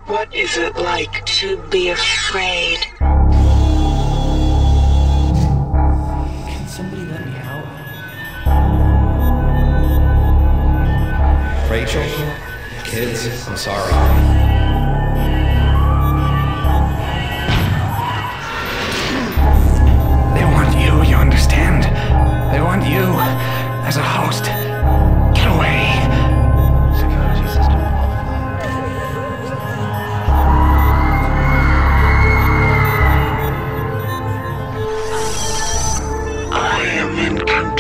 What is it like to be afraid? Can somebody let me out? Rachel, kids, I'm sorry. They want you understand? They want you as a host. Get away. Security system. I am in control.